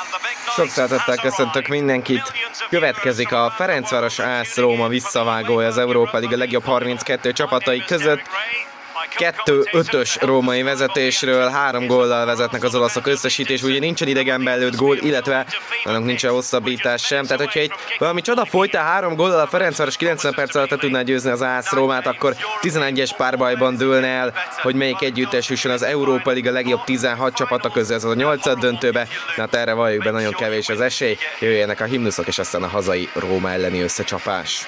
Sok szeretettel köszöntök mindenkit. Következik a Ferencváros AS Róma visszavágója az Európa Liga legjobb 32 csapatai között. 2-5-ös római vezetésről 3 góllal vezetnek az olaszok összesítés, ugye nincsen idegenben lőtt gól, illetve annak nincsen hosszabbítás sem. Tehát, hogyha itt valami csoda folytál 3 góllal a Ferencváros 90 perc alatt tudná győzni az AS Rómát, akkor 11-es párbajban dőlne el, hogy melyik együttes jusson az Európa Liga legjobb 16 csapata közül, ez a 8. döntőbe. Na hát erre valljuk be, nagyon kevés az esély. Jöjjenek a himnuszok és aztán a hazai Róma elleni összecsapás.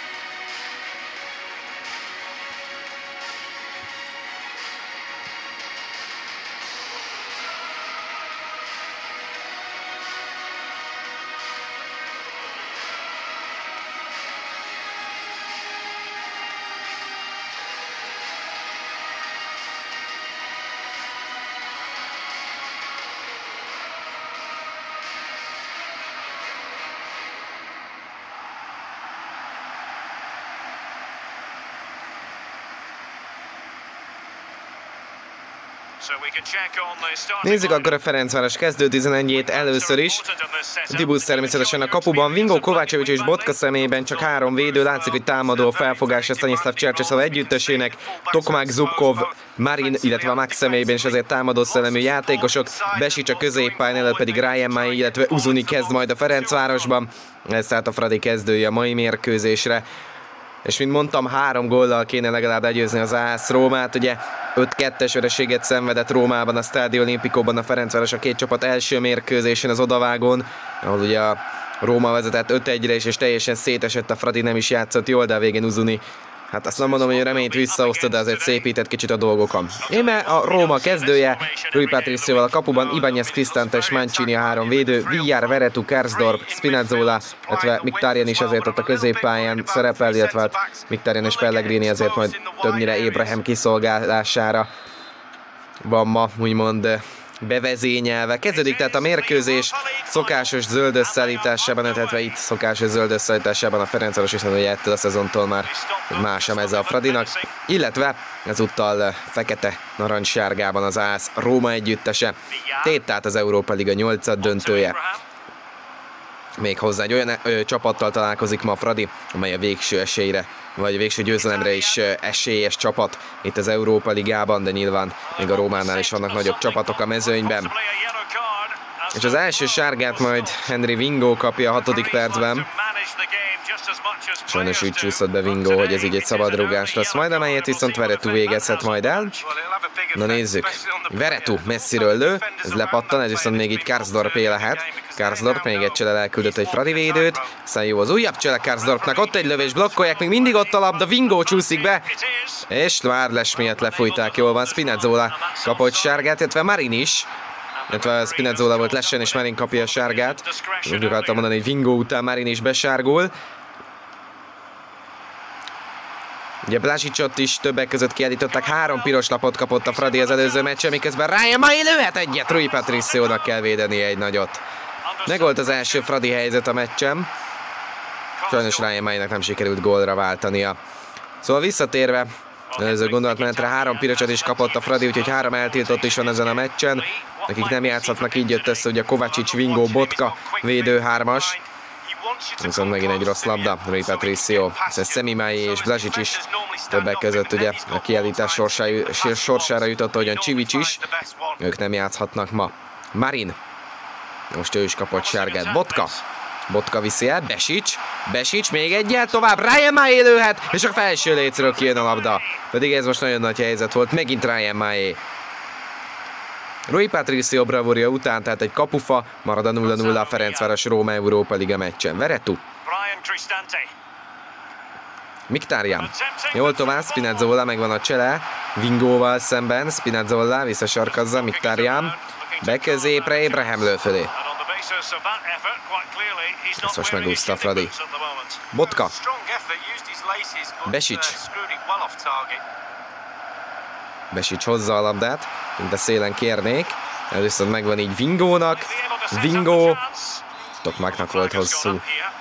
Nézzük akkor a Ferencváros kezdő 11-ét először is. Dibusz természetesen a kapuban, Vingo, Kovácsevics és Botka személyében csak 3 védő, látszik, hogy támadó felfogása Stanislav Csercseszov együttesének, Tokmák, Zubkov, Marin, illetve a Max személyében is azért támadó szellemű játékosok, Besics a középpályán, előtt pedig Ryan Mai, illetve Uzuni kezd majd a Ferencvárosban. Ez tehát a Fradi kezdője a mai mérkőzésre. És mint mondtam, 3 góllal kéne legalább legyőzni az AS Rómát. Ugye 5-2-es vereséget szenvedett Rómában, a Stadio Olimpicóban a Ferencváros a két csapat első mérkőzésén az odavágón, ahol ugye a Róma vezetett 5-1-re is, és teljesen szétesett, a Fradi nem is játszott jól, de a végén Uzuni, hát azt nem mondom, hogy reményt visszahozta, de azért szépített kicsit a dolgokon. Íme a Róma kezdője, Rui Patricióval a kapuban, Ibanez, Cristante és Mancini a 3 védő, Villar, Veretout, Karsdorp, Spinazzola, illetve Mkhitaryan is azért ott a középpályán szerepel, illetve Mkhitaryan és Pellegrini azért majd többnyire Ébrahim kiszolgálására van ma, úgymond bevezényelve. Kezdődik tehát a mérkőzés szokásos zöld összeállításában, illetve itt szokásos zöld összeállításában a Ferencváros, hiszen ugye ettől a szezontól már más a meze a Fradinak, illetve ezúttal fekete narancssárgában az AS Róma együttese. Tét tehát az Európa Liga 8. döntője. Méghozzá egy olyan csapattal találkozik ma a Fradi, amely a végső esélyre, vagy a végső győzelemre is esélyes csapat itt az Európa Ligában, de nyilván még a Rómánál is vannak nagyobb csapatok a mezőnyben. És az első sárgát majd Henry Vingo kapja a 6. percben. Sajnos úgy csúszott be Vingo, hogy ez így egy szabadrúgás lesz majd, amelyet viszont Veretout végezhet majd el. Na nézzük, Veretout messziről lő, ez lepattan, ez viszont még így Karsdorpé lehet. Karsdorp még egy csele elküldött egy Fradi védőt, aztán jó az újabb csele Karsdorpnak, ott egy lövés, blokkolják, még mindig ott a labda, Vingo csúszik be, és már les miatt lefújták, jól van, Spinazzola kapott sárgát, illetve Marin is. Illetve Spinazzola volt lesen, és Marin kapja a sárgát. Úgy akartam mondani, hogy Vingo után Marin is besárgul. Ugye Blasicsot is többek között kiállították, 3 piros lapot kapott a Fradi az előző meccsen, miközben Ryan Mai lőhet egyet, Rui Patriciónak kell védenie egy nagyot. Megolt az első Fradi helyzet a meccsen. Sajnos Ryan Mainak nem sikerült gólra váltania. Szóval visszatérve, előző gondolatmenetre 3 pirosat is kapott a Fradi, úgyhogy 3 eltiltott is van ezen a meccsen. Akik nem játszhatnak, így jött össze ugye Kovácsics, Vingo, Botka, védő 3-as. Viszont megint egy rossz labda, Rui Patricio. Ez Szemimái és Blasics is többek között ugye a kiállítás sorsára jutott, ahogyan Csivics is. Ők nem játszhatnak ma. Marin. Most ő is kapott sárgát. Botka viszi el, Besics, még egyet tovább, Ryan Mai lőhet, és a felső lécről kijön a labda. Pedig ez most nagyon nagy helyzet volt, megint Ryan Mai. Rui Patricio bravúrja után, tehát egy kapufa, marad a 0-0 a Ferencváros Róma Európa Liga meccsen. Veretout. Mkhitaryan. Jól tovább, Spinazzola, megvan a csele. Vingóval szemben, Spinazzola visszasarkazza, Mkhitaryan. Beközépre, Ébrahim lő fölé. Ezt most megúszta a Fradi. Botka. Besics hozza a labdát, mint a szélen kérnék. Ez viszont megvan így Vingónak. Vingo. Tokmáknak volt hosszú.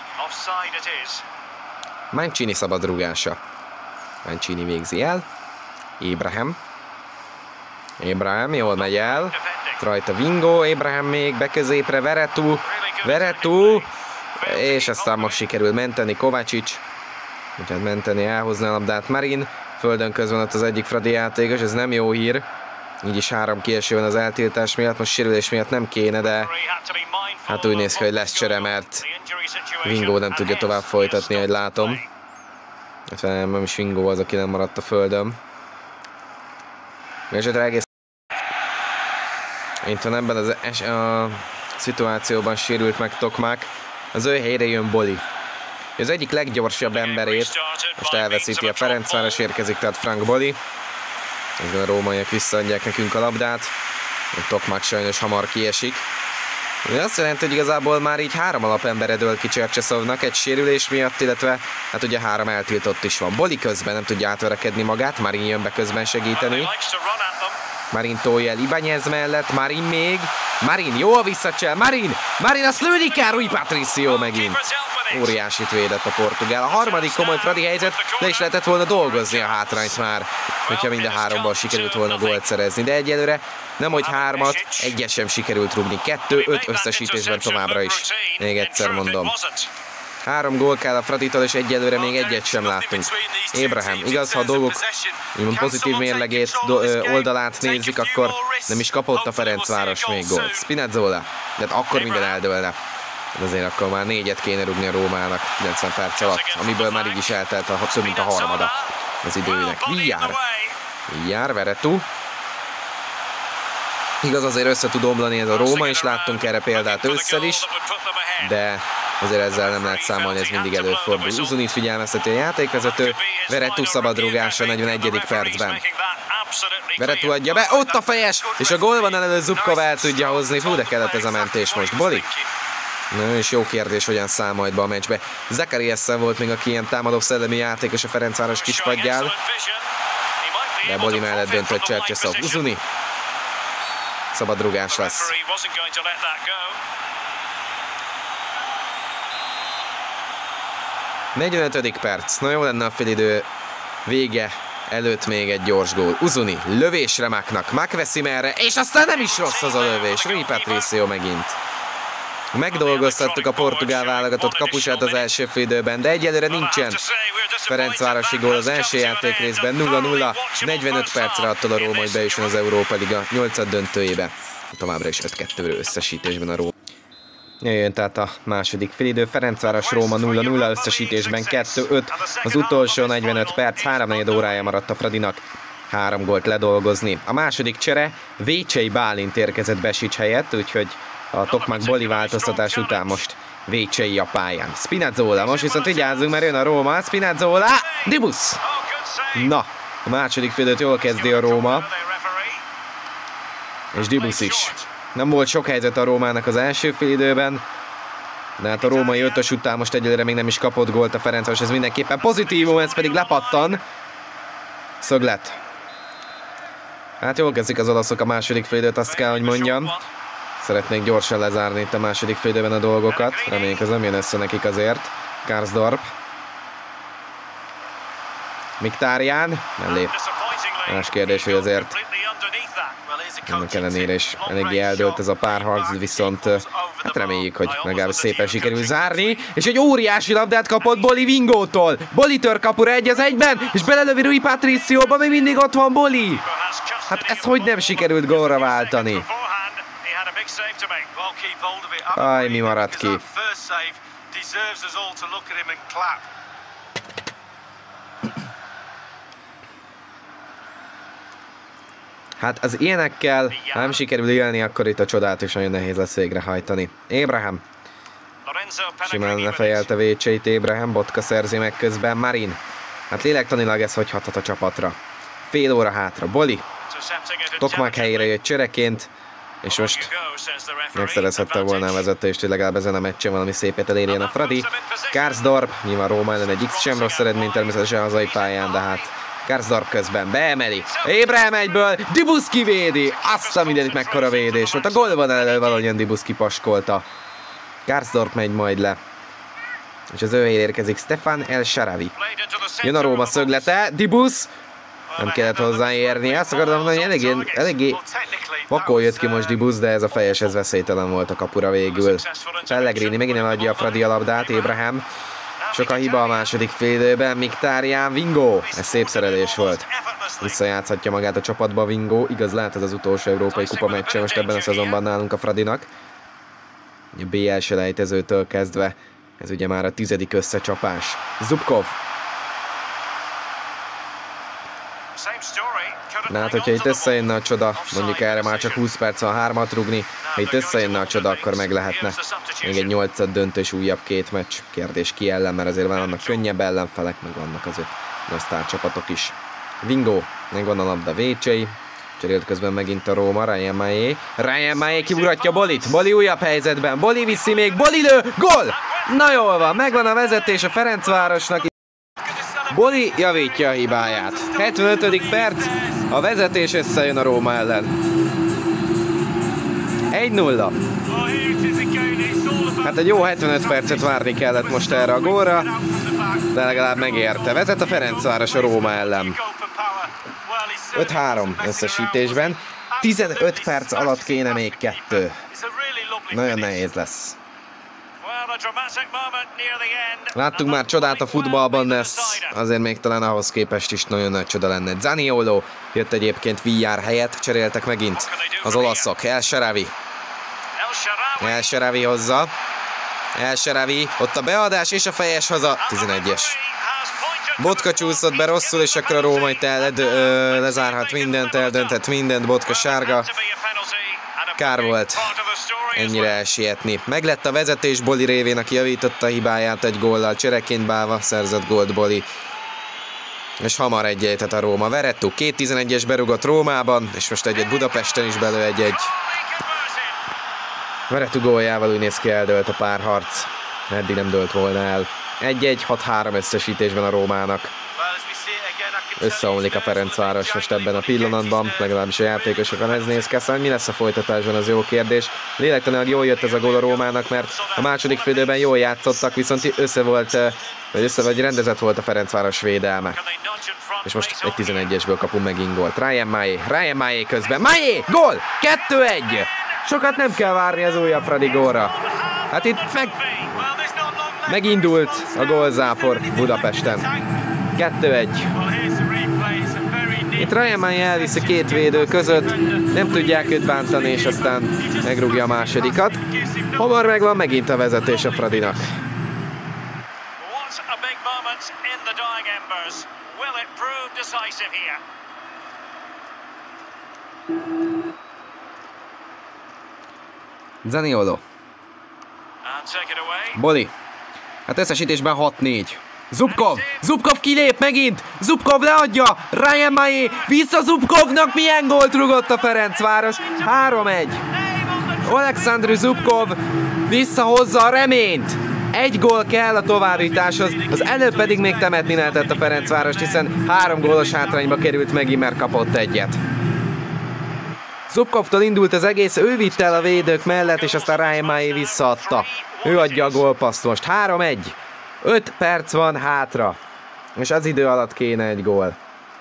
Mancini szabadrúgása. Mancini végzi el. Ébrahim jól megy el. Rajta Vingo, Abraham még beközépre, Veretout, és aztán most sikerül menteni Kovácsics. Úgyhogy menteni, elhozni a labdát Marin. Földön közben ott az egyik fradi játékos, ez nem jó hír. Így is 3 kieső van az eltiltás miatt, most sérülés miatt nem kéne, de hát úgy néz ki, hogy lesz csere, mert Vingo nem tudja tovább folytatni, ahogy látom. Nem is Vingo az, aki nem maradt a földön. Esetre egész ebben a szituációban sérült meg Tokmak, az ő helyére jön Boli. Az egyik leggyorsabb emberét most elveszíti a Ferencváros, érkezik tehát Frank Boli. Ezben a rómaiak visszaadják nekünk a labdát. Tokmak sajnos hamar kiesik. Ez azt jelenti, hogy igazából már így 3 alapembere dőlt ki Csercseszovnak egy sérülés miatt, illetve hát ugye 3 eltiltott is van. Boli közben nem tudja átverekedni magát, Marin jön be közben segíteni. Marin tolja el Ibáñez mellett, Marin jó a visszacsel, Marin azt lőni kell, Rui Patricio megint. Óriásit védett a portugál. A harmadik komoly fradi helyzet, le is lehetett volna dolgozni a hátrányt már, hogyha minden 3-ból sikerült volna gólt szerezni. De egyelőre nemhogy 3-at, egyet sem sikerült rúgni. 2-5 összesítésben továbbra is. Még egyszer mondom. 3 gól kell a Fraditól, és egyelőre még egyet sem láttunk. Abraham, igaz, ha a dolgok pozitív mérlegét oldalát nézzük, akkor nem is kapott a Ferencváros még gólt. Spinazzola, de akkor minden eldőlne. De azért akkor már 4-et kéne rúgni a Rómának 90 perc alatt, amiből már így is eltelt több mint a harmada az időnek. Villar, Veretout. Igaz, azért össze tud omlani ez a Róma, és láttunk erre példát ősszel is, de azért ezzel nem lehet számolni, ez mindig előfordul. Uzunit figyelmezteti a játékvezető, Veretout szabadrúgása 41. percben. Veretout adja be, ott a fejes, és a gólban elő Zubkov el tudja hozni. Fú, de kellett ez a mentés most. Boli? Nagyon is jó kérdés, hogyan számolt be a meccsbe. Zakariasszel volt még, aki ilyen támadó szellemi játékos a Ferencváros kispadján. De Boli mellett döntött Csercseszov. Uzuni. Szabadrúgás lesz. 45. perc. Na jó lenne a félidő vége előtt még egy gyors gól. Uzuni, lövésre Maknak, veszi merre, és aztán nem is rossz az a lövés. Rui Patricio megint. Megdolgoztattuk a portugál válogatott kapusát az első félidőben, de egyelőre nincsen ferencvárosi gól az első játékrészben. 0-0, 45 percre attól a Róma, hogy bejusson az Európa Liga 8. döntőjébe. Továbbra is 5-2 összesítésben a Róma. Jöjjön tehát a második félidő. Ferencváros-Róma 0-0, összesítésben 2-5. Az utolsó 45 perc, 3-4 órája maradt a Fradinak 3 gólt ledolgozni. A második csere Vécsei Bálint érkezett Besics helyett, úgyhogy a Tokmak Boli változtatás után most Vécsei a pályán. Spinazzola, most viszont vigyázzunk, mert jön a Róma. Spinazzola, Dibus! Na, a második félidőt jól kezdi a Róma. És Dibus is. Nem volt sok helyzet a Rómának az első félidőben, de hát a római 5-ös után most egyelőre még nem is kapott gólt a Ferencváros, ez mindenképpen pozitívum, ez pedig lepattan. Szöglet. Hát jól kezdik az olaszok a második félidőt, azt kell, hogy mondjam. Szeretnék gyorsan lezárni itt a második félidőben a dolgokat, reméljük az nem jön össze nekik azért. Karsdorp. Mkhitaryan, nem lép. Más kérdés, hogy azért ennek ellenére is eléggé eldőlt ez a párharc, viszont hát reméljük, hogy legalább szépen sikerül zárni. És egy óriási labdát kapott Boli Vingótól. Boli tör kapura 1-1-ben, és belelövi Rui Patricióba, még mindig ott van Boli. Hát ezt hogy nem sikerült gólra váltani? Aj, mi maradt ki? Hát az ilyenekkel, ha nem sikerül élni, akkor itt a csodát is nagyon nehéz lesz végrehajtani. Abraham. Simán lefejelte Vécseit Abraham, Botka szerzi meg közben. Marin. Hát lélektanilag ez hogy hathat a csapatra. Fél óra hátra. Boli. Tokmak helyére jött csereként, és most megszerezhette volna a vezetést, hogy legalább ezen a meccsen valami szépet elérjen a Fradi. Karsdorp, nyilván Róma ellen egy X sem rossz eredmény természetesen a hazai pályán, de hát Karsdorp közben beemeli. Abraham egyből, Dibus kivédi. Azt a mindenit mekkora védés volt. A gólban elő valahogyan Dibus kipaskolta. Karsdorp megy majd le. És az ő érkezik Stefan El Sharawi. Jön a Róma szöglete, Dibus. Nem kellett hozzáérni. Azt akartam mondani, hogy eléggé vakol jött ki most Dibusz, de ez a fejes, ez veszélytelen volt a kapura végül. Pellegrini megint eladja a Fradi a labdát, Abraham. Sok a hiba a második félidőben, Mkhitaryan, Vingo. Ez szép szerelés volt. Visszajátszhatja magát a csapatba Vingo. Igaz, lehet ez az utolsó európai kupa meccse most ebben a szezonban nálunk a Fradinak. A BL selejtezőtől kezdve. Ez ugye már a 10. összecsapás. Zubkov. Na hát, hogyha itt összejönne a csoda, mondjuk erre már csak 20 perc van 3-at rúgni, ha itt összejönne a csoda, akkor meg lehetne. Még egy 8 döntős újabb 2 meccs. Kérdés ki ellen, mert azért vannak könnyebb ellenfelek, meg vannak azért nagy sztárcsapatok is. Vingo, megvan a labda Vécsei. Cserélt közben megint a Róma, Ryan Maé kiugratja Bolit, Boli újabb helyzetben, Boli viszi még, Boli lő, gól! Na jól van, megvan a vezetés a Ferencvárosnak. Boli javítja a hibáját. 75. perc, a vezetés összejön a Róma ellen. 1-0. Hát egy jó 75 percet várni kellett most erre a gólra, de legalább megérte. Vezet a Ferencváros a Róma ellen. 5-3 összesítésben. 15 perc alatt kéne még 2. Nagyon nehéz lesz. Láttunk már csodát a futballban, de ez azért még talán ahhoz képest is nagyon nagy csoda lenne. Zaniolo jött egyébként Villar helyett, cseréltek megint az olaszok. El Shaarawy hozza. El Shaarawy, ott a beadás és a fejes haza, 11-es. Botka csúszott be rosszul, és akkor a Róma itt lezárhat mindent, eldönthet mindent, Botka sárga. Kár volt ennyire elsietni. Meglett a vezetés Boli révén, aki javította a hibáját egy góllal. Csereként bálva szerzett gólt Boli. És hamar egy-egyet a Róma. Verettú 2-11-es berugott Rómában, és most egyet Budapesten is belő egy-egy. Verettú góljával úgy néz ki, eldőlt a párharc. Eddig nem dőlt volna el. 1-1, 6-3 összesítésben a Rómának. Összeomlik a Ferencváros most ebben a pillanatban, legalábbis a játékosokon ez néz ki. Mi lesz a folytatásban, az jó kérdés. Lélektanilag jól jött ez a gól a Rómának, mert a második félidőben jól játszottak, viszont vagy rendezett volt a Ferencváros védelme. És most egy 11-esből kapunk megint gólt. Ryan Maé közben. Maé! Gól! 2-1! Sokat nem kell várni az újabb Fradi gólra. Hát itt megindult a gólzápor Budapesten. 2-1. Itt Ryan Maé elviszi 2 védő között, nem tudják őt bántani, és aztán megrúgja a másodikat. Hamar megvan megint a vezetés a Fradinak. Zaniolo. Boli. Hát összesítésben 6-4. Zubkov kilép megint! Zubkov leadja! Ryan Maé vissza Zubkovnak, milyen gólt rugott a Ferencváros! 3-1. Oleksandr Zubkov visszahozza a reményt! 1 gól kell a továbbításhoz, az előbb pedig még temetni lehetett a Ferencváros, hiszen 3 gólos hátrányba került megint, mert kapott egyet. Zubkovtól indult az egész, ő vitte el a védők mellett, és aztán Ryan Maé visszaadta. Ő adja a gólpasszt most. 3-1. 5 perc van hátra, és az idő alatt kéne egy gól.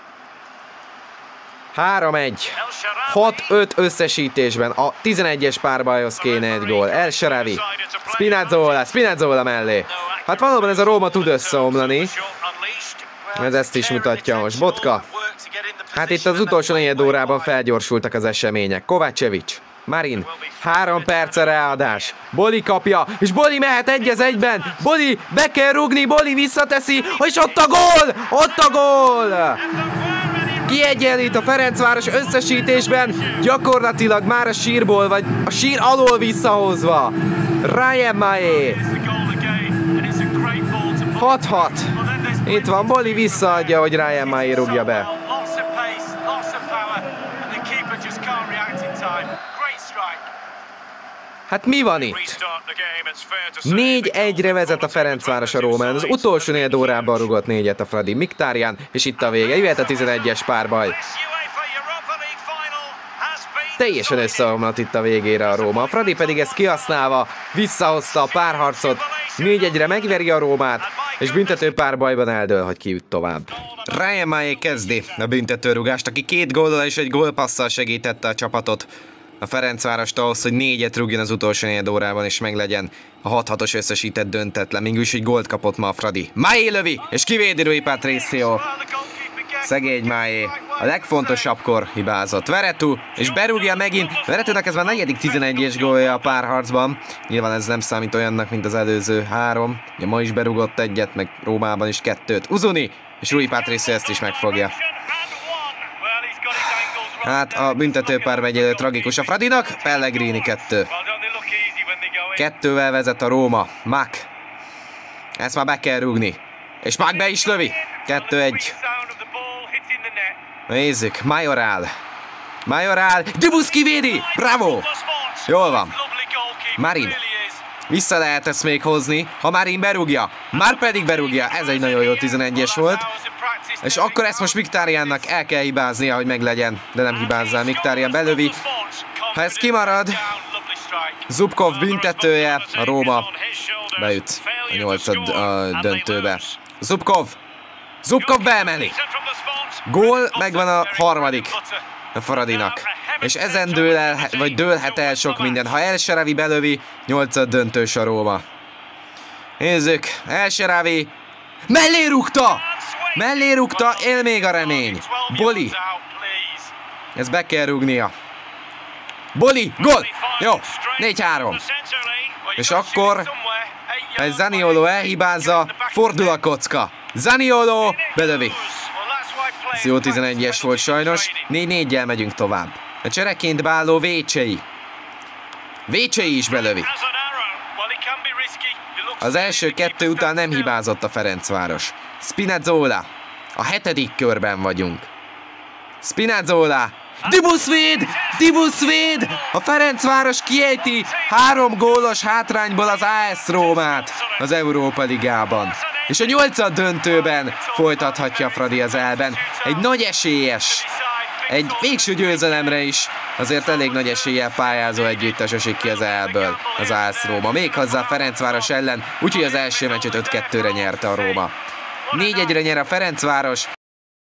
3-1. 6-5 összesítésben. A 11-es párbajhoz kéne egy gól. El Shaarawy. Spinazzola mellé. Hát valóban ez a Róma tud összeomlani. Ez ezt is mutatja most. Botka. Hát itt az utolsó 4 órában felgyorsultak az események. Kovacevic. Marin, 3 perc ráadás. Boli kapja, és Boli mehet 1-1-ben. Boli, be kell rugni, Boli visszateszi, és ott a gól! Ott a gól! Kiegyenlít a Ferencváros összesítésben, gyakorlatilag már a sírból, vagy a sír alól visszahozva. Ryan Maé. 6-6. Itt van, Boli visszaadja, hogy Ryan Maé rúgja be. Hát mi van itt? 4-1-re vezet a Ferencváros a Rómán. Az utolsó 4 órában rugott 4-et a Fradi. Mkhitaryan, és itt a vége. Jöhet a 11-es párbaj. Teljesen összeomlott itt a végére a Róma. A Fradi pedig ezt kihasználva visszahozta a párharcot. 4-1-re megveri a Rómát, és büntető párbajban eldől, hogy ki jut tovább. Ryan Maé kezdi a büntetőrúgást, aki 2 góllal és egy gólpasszal segítette a csapatot a Ferencvárost ahhoz, hogy 4-et rúgjon az utolsó negyed órában, és meglegyen a 6-6-os összesített döntetlen. Mégis egy gólt kapott ma a Fradi. Maé lövi, és kivédi Rui Patricio. Szegény Maé. A legfontosabbkor hibázott. Veretout, és berúgja megint. Veretounak ez már 4. 11-es gólja a párharcban. Nyilván ez nem számít olyannak, mint az előző 3. Ugye ma is berúgott egyet, meg Rómában is 2-t. Uzuni, és Rui Patricio ezt is megfogja. Hát a büntetőpár egyelőre tragikus a Fradinak. Pellegrini 2. 2-vel vezet a Róma. Mak. Ezt már be kell rúgni. És Mak be is lövi. 2-1. Nézzük. Majoral. Dubusz kivédi. Bravo. Jól van. Marin. Vissza lehet ezt még hozni, ha Marin berúgja. Már pedig berúgja. Ez egy nagyon jó 11-es volt. És akkor ezt most Mkhitaryannak el kell hibáznia, hogy meglegyen. De nem hibázzál. Mkhitaryan belövi. Ha ez kimarad, Zubkov büntetője, a Róma beüt a 8. döntőbe. Zubkov beemeli. Gól, megvan a 3. a Fradinak. És ezen dőlhet el sok minden. Ha El Shaarawy belövi, 8. döntős a Róma. Nézzük, El Shaarawy mellé rúgta, él még a remény. Boli. Ez be kell rúgnia. Boli, gól! Jó, 4-3. És akkor, ha Zaniolo elhibázza, fordul a kocka. Zaniolo belövi. Ez jó 11-es volt sajnos. 4-4-jel megyünk tovább. A csereként beálló Vécsei is belövi. Az első 2 után nem hibázott a Ferencváros. Spinazzola. A 7. körben vagyunk. Spinazzola. Dibusz véd! A Ferencváros kiejti 3 gólos hátrányból az AS Rómát az Európa Ligában. És a 8. döntőben folytathatja Fradi az Elben. Egy nagy esélyes, egy végső győzelemre is azért elég nagy eséllyel pályázó együttes esik ki az Elből az AS Róma. Méghozzá a Ferencváros ellen, úgyhogy az első meccset 5-2-re nyerte a Róma. 4-1-re nyer a Ferencváros.